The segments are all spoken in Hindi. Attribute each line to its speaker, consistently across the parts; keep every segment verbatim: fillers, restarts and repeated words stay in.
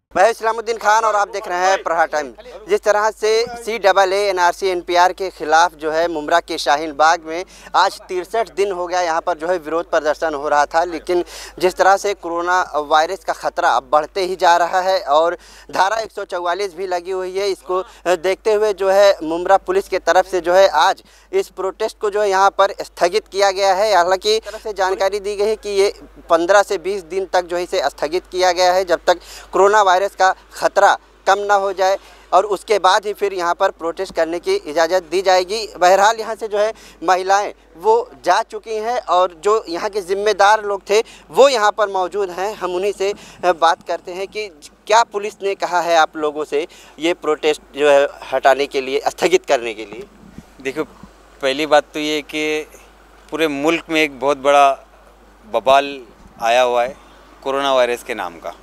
Speaker 1: मैं इस्लामुद्दीन खान और आप देख रहे हैं प्रहार टाइम। जिस तरह से C double A N R C N P R के खिलाफ जो है मुमरा के शाहीन बाग में आज तिरसठ दिन हो गया यहाँ पर जो है विरोध प्रदर्शन हो रहा था, लेकिन जिस तरह से कोरोना वायरस का ख़तरा अब बढ़ते ही जा रहा है और धारा एक सौ चौवालीस भी लगी हुई है, इसको देखते हुए जो है मुमरा पुलिस के तरफ से जो है आज इस प्रोटेस्ट को जो है यहाँ पर स्थगित किया गया है। हालांकि तरफ से जानकारी दी गई है कि ये पंद्रह से बीस दिन तक जो है इसे स्थगित किया गया है, जब तक कोरोना वायरस का खतरा कम ना हो जाए और उसके बाद ही फिर यहाँ पर प्रोटेस्ट करने की इजाज़त दी जाएगी। बहरहाल यहाँ से जो है महिलाएं वो जा चुकी हैं और जो यहाँ के ज़िम्मेदार लोग थे वो यहाँ पर मौजूद हैं। हम उन्हीं से बात करते हैं कि क्या पुलिस ने कहा है आप लोगों से ये प्रोटेस्ट जो है हटाने के लिए, स्थगित करने के लिए।
Speaker 2: देखो, पहली बात तो ये कि पूरे मुल्क में एक बहुत बड़ा बवाल आया हुआ है कोरोना वायरस के नाम का,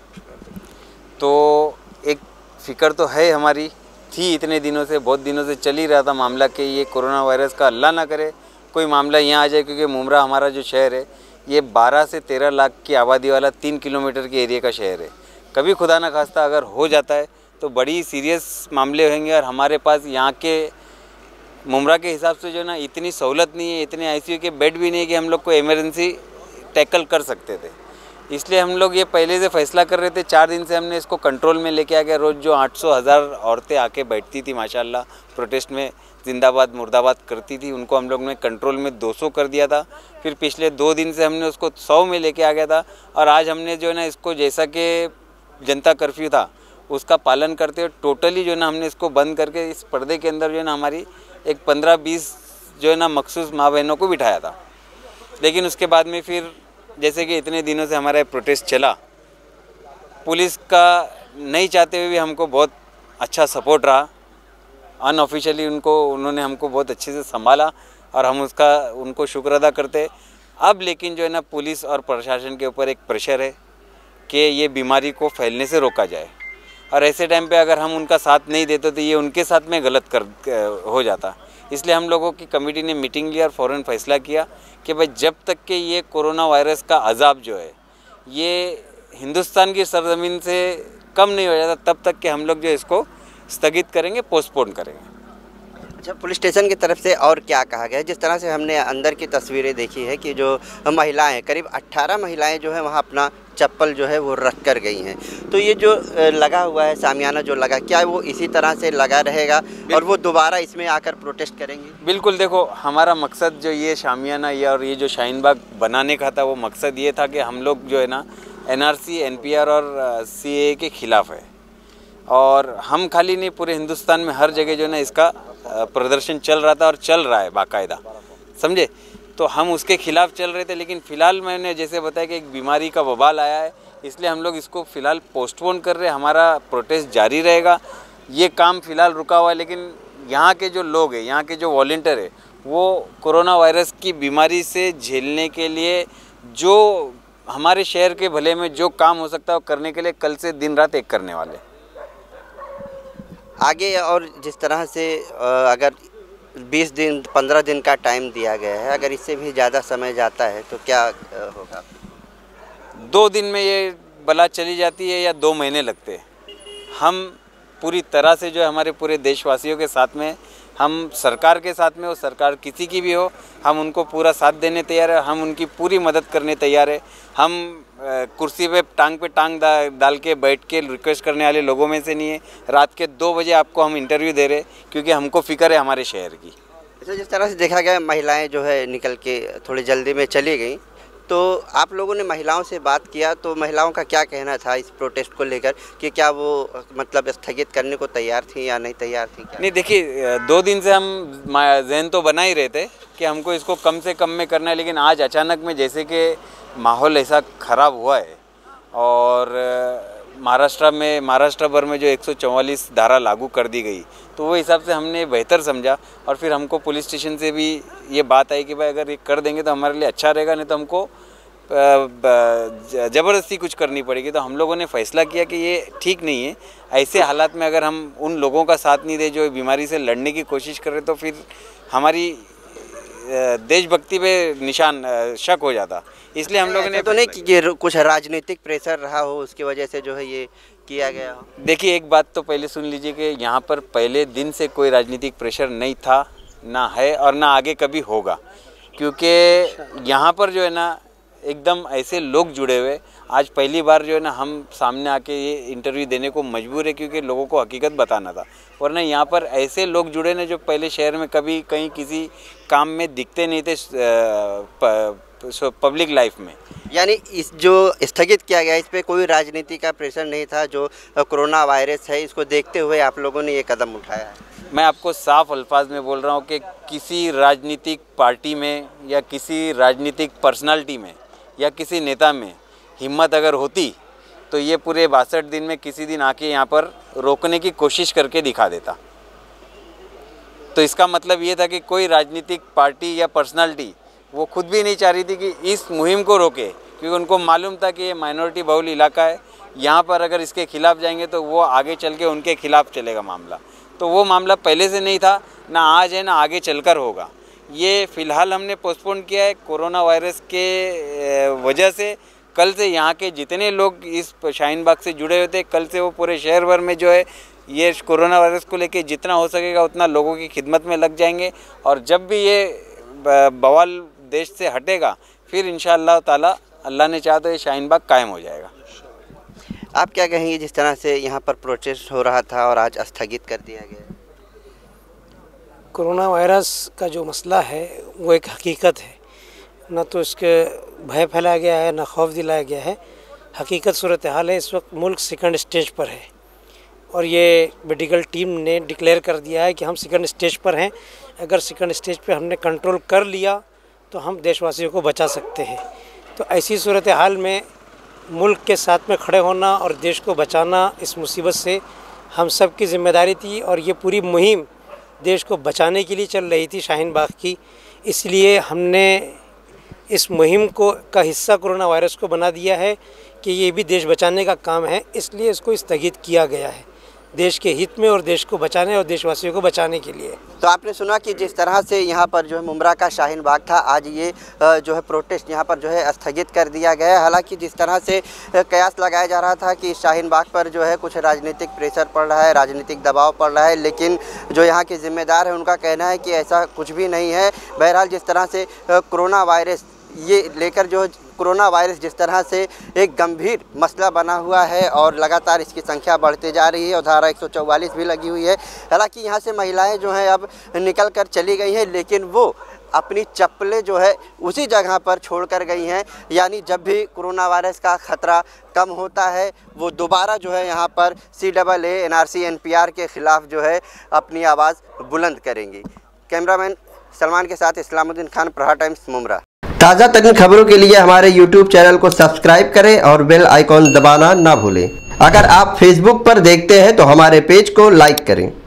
Speaker 2: तो एक फ़िक्र तो है हमारी, थी इतने दिनों से, बहुत दिनों से चल ही रहा था मामला कि ये कोरोना वायरस का अल्लाह ना करे कोई मामला यहाँ आ जाए, क्योंकि मुमरा हमारा जो शहर है ये बारह से तेरह लाख की आबादी वाला तीन किलोमीटर के एरिया का शहर है। कभी खुदा ना खास्ता अगर हो जाता है तो बड़ी सीरियस मामले होंगे और हमारे पास यहाँ के मुमरा के हिसाब से जो है ना इतनी सहूलत नहीं है, इतने आई सी यू के बेड भी नहीं है कि हम लोग को इमरजेंसी टैकल कर सकते थे। इसलिए हम लोग ये पहले से फ़ैसला कर रहे थे, चार दिन से हमने इसको कंट्रोल में लेके आ गया। रोज़ जो आठ सौ हज़ार औरतें आके बैठती थी माशाल्लाह प्रोटेस्ट में, जिंदाबाद मुर्दाबाद करती थी, उनको हम लोग ने कंट्रोल में दो सौ कर दिया था। फिर पिछले दो दिन से हमने उसको सौ में लेके आ गया था और आज हमने जो है ना इसको, जैसा कि जनता कर्फ्यू था उसका पालन करते हुए टोटली जो है ना हमने इसको बंद करके इस पर्दे के अंदर जो है ना हमारी एक पंद्रह बीस जो है ना मखसूस माँ बहनों को बिठाया था। लेकिन उसके बाद में फिर जैसे कि इतने दिनों से हमारा प्रोटेस्ट चला, पुलिस का नहीं चाहते हुए भी हमको बहुत अच्छा सपोर्ट रहा। अनऑफिशियली उनको उन्होंने हमको बहुत अच्छे से संभाला और हम उसका उनको शुक्र अदा करते। अब लेकिन जो है ना पुलिस और प्रशासन के ऊपर एक प्रेशर है कि ये बीमारी को फैलने से रोका जाए, और ऐसे टाइम पे अगर हम उनका साथ नहीं देते तो ये उनके साथ में गलत कर हो जाता। इसलिए हम लोगों की कमेटी ने मीटिंग ली और फ़ौरन फैसला किया कि भाई जब तक कि ये कोरोना वायरस का अजाब जो है ये हिंदुस्तान की सरजमीन से कम नहीं हो जाता, तब तक कि हम लोग जो इसको स्थगित करेंगे, पोस्टपोन करेंगे।
Speaker 1: अच्छा, पुलिस स्टेशन की तरफ से और क्या कहा गया है? जिस तरह से हमने अंदर की तस्वीरें देखी है कि जो महिलाएं, करीब अट्ठारह महिलाएं जो है वहाँ अपना चप्पल जो है वो रख कर गई हैं, तो ये जो लगा हुआ है सामियाना जो लगा, क्या वो इसी तरह से लगा रहेगा और वो दोबारा इसमें आकर प्रोटेस्ट करेंगे?
Speaker 2: बिल्कुल, देखो हमारा मकसद जो ये शामियाना ये और ये जो शाहीन बाग बनाने का था, वो मकसद ये था कि हम लोग जो है ना N R C N P R और सी ए ए के ख़िलाफ़ है, और हम खाली नहीं पूरे हिंदुस्तान में हर जगह जो है ना इसका प्रदर्शन चल रहा था और चल रहा है बाकायदा, समझे। तो हम उसके खिलाफ चल रहे थे, लेकिन फ़िलहाल मैंने जैसे बताया कि एक बीमारी का वबाल आया है, इसलिए हम लोग इसको फ़िलहाल पोस्टपोन कर रहे हैं। हमारा प्रोटेस्ट जारी रहेगा, ये काम फ़िलहाल रुका हुआ है, लेकिन यहाँ के जो लोग हैं, यहाँ के जो वॉलंटियर है, वो कोरोना वायरस की बीमारी से झेलने के लिए जो हमारे शहर के भले में जो काम हो सकता है वो करने के लिए कल से दिन रात एक करने वाले
Speaker 1: आगे। और जिस तरह से अगर बीस दिन पंद्रह दिन का टाइम दिया गया है, अगर इससे भी ज़्यादा समय जाता है तो क्या होगा?
Speaker 2: दो दिन में ये बला चली जाती है या दो महीने लगते हैं। हम पूरी तरह से जो है हमारे पूरे देशवासियों के साथ में, हम सरकार के साथ में हो, सरकार किसी की भी हो, हम उनको पूरा साथ देने तैयार है, हम उनकी पूरी मदद करने तैयार है। हम कुर्सी पे टांग पे टांग डाल के बैठ के रिक्वेस्ट करने वाले लोगों में से नहीं है। रात के दो बजे आपको हम इंटरव्यू दे रहे क्योंकि हमको फिक्र है हमारे शहर की।
Speaker 1: अच्छा, जिस तरह से देखा गया महिलाएं जो है निकल के थोड़ी जल्दी में चली गई, तो आप लोगों ने महिलाओं से बात किया तो महिलाओं का क्या कहना था इस प्रोटेस्ट को लेकर कि क्या वो मतलब स्थगित करने को तैयार थी या नहीं तैयार थी? क्या?
Speaker 2: नहीं, देखिए दो दिन से हम जहन तो बना ही रहे थे कि हमको इसको कम से कम में करना है, लेकिन आज अचानक में जैसे कि माहौल ऐसा ख़राब हुआ है और महाराष्ट्र में महाराष्ट्र भर में जो एक सौ चौवालीस धारा लागू कर दी गई, तो वो हिसाब से हमने बेहतर समझा और फिर हमको पुलिस स्टेशन से भी ये बात आई कि भाई अगर ये कर देंगे तो हमारे लिए अच्छा रहेगा, नहीं तो हमको ज़बरदस्ती कुछ करनी पड़ेगी। तो हम लोगों ने फ़ैसला किया कि ये ठीक नहीं है। ऐसे हालात में अगर हम उन लोगों का साथ नहीं दे जो बीमारी से लड़ने की कोशिश कर रहे, तो फिर हमारी देशभक्ति पे निशान शक हो जाता। इसलिए हम लोगों ने
Speaker 1: तो नहीं कि ये कुछ राजनीतिक प्रेशर रहा हो उसकी वजह से जो है ये किया गया हो?
Speaker 2: देखिए, एक बात तो पहले सुन लीजिए कि यहाँ पर पहले दिन से कोई राजनीतिक प्रेशर नहीं था, ना है और ना आगे कभी होगा, क्योंकि यहाँ पर जो है ना एकदम ऐसे लोग जुड़े हुए। आज पहली बार जो है ना हम सामने आके ये इंटरव्यू देने को मजबूर है, क्योंकि लोगों को हकीकत बताना था। वरना यहाँ पर ऐसे लोग जुड़े ना जो पहले शहर में कभी कहीं किसी काम में दिखते नहीं थे पब्लिक लाइफ में।
Speaker 1: यानी इस जो स्थगित किया गया इस पे कोई राजनीति का प्रेशर नहीं था, जो कोरोना वायरस है इसको देखते हुए आप लोगों ने ये कदम उठाया है।
Speaker 2: मैं आपको साफ अल्फाज में बोल रहा हूँ कि किसी राजनीतिक पार्टी में या किसी राजनीतिक पर्सनालिटी में या किसी नेता में हिम्मत अगर होती तो ये पूरे बासठ दिन में किसी दिन आके यहाँ पर रोकने की कोशिश करके दिखा देता। तो इसका मतलब ये था कि कोई राजनीतिक पार्टी या पर्सनालिटी वो खुद भी नहीं चाह रही थी कि इस मुहिम को रोके, क्योंकि उनको मालूम था कि ये माइनॉरिटी बहुल इलाका है, यहाँ पर अगर इसके खिलाफ़ जाएंगे तो वो आगे चल के उनके खिलाफ़ चलेगा मामला। तो वो मामला पहले से नहीं था, ना आज है ना आगे चलकर होगा। ये फ़िलहाल हमने पोस्टपोन किया है कोरोना वायरस के वजह से। कल से यहाँ के जितने लोग इस शाहीन बाग से जुड़े हुए थे, कल से वो पूरे शहर भर में जो है ये कोरोना वायरस को लेके जितना हो सकेगा उतना लोगों की खिदमत में लग जाएंगे। और जब भी ये बवाल देश से हटेगा फिर इंशाअल्लाह ताला अल्लाह ने चाहा तो ये शाहीन बाग कायम हो जाएगा।
Speaker 1: आप क्या कहेंगे जिस तरह से यहाँ पर प्रोटेस्ट हो रहा था और आज स्थगित कर दिया गया?
Speaker 3: कोरोना वायरस का जो मसला है वो एक हकीकत है, ना तो इसके भय फैलाया गया है ना खौफ दिलाया गया है। हकीकत सूरत हाल है, इस वक्त मुल्क सेकंड स्टेज पर है और ये मेडिकल टीम ने डिक्लेयर कर दिया है कि हम सेकंड स्टेज पर हैं। अगर सेकंड स्टेज पे हमने कंट्रोल कर लिया तो हम देशवासियों को बचा सकते हैं। तो ऐसी सूरत हाल में मुल्क के साथ में खड़े होना और देश को बचाना इस मुसीबत से हम सब की ज़िम्मेदारी थी। और ये पूरी मुहिम देश को बचाने के लिए चल रही थी शाहीन बाग की, इसलिए हमने इस मुहिम को का हिस्सा कोरोना वायरस को बना दिया है कि ये भी देश बचाने का काम है, इसलिए इसको स्थगित किया गया है देश के हित में और देश को बचाने और देशवासियों को बचाने के लिए।
Speaker 1: तो आपने सुना कि जिस तरह से यहाँ पर जो है मुमरा का शाहीन बाग था, आज ये जो है प्रोटेस्ट यहाँ पर जो है स्थगित कर दिया गया है। हालांकि जिस तरह से कयास लगाया जा रहा था कि शाहीन बाग पर जो है कुछ राजनीतिक प्रेशर पड़ रहा है, राजनीतिक दबाव पड़ रहा है, लेकिन जो यहाँ के ज़िम्मेदार हैं उनका कहना है कि ऐसा कुछ भी नहीं है। बहरहाल जिस तरह से कोरोना वायरस ये लेकर जो कोरोना वायरस जिस तरह से एक गंभीर मसला बना हुआ है और लगातार इसकी संख्या बढ़ते जा रही है और धारा एक सौ चौवालीस भी लगी हुई है। हालांकि यहाँ से महिलाएं जो हैं अब निकल कर चली गई हैं, लेकिन वो अपनी चप्पलें जो है उसी जगह पर छोड़ कर गई हैं। यानी जब भी कोरोना वायरस का ख़तरा कम होता है वो दोबारा जो है यहाँ पर C double A N R C N P R के ख़िलाफ़ जो है अपनी आवाज़ बुलंद करेंगी। कैमरामैन सलमान के साथ इस्लामुद्दीन खान, प्रहार टाइम्स, मुमरा। ताज़ा तरीन खबरों के लिए हमारे यूट्यूब चैनल को सब्सक्राइब करें और बेल आइकॉन दबाना ना भूलें। अगर आप फेसबुक पर देखते हैं तो हमारे पेज को लाइक करें।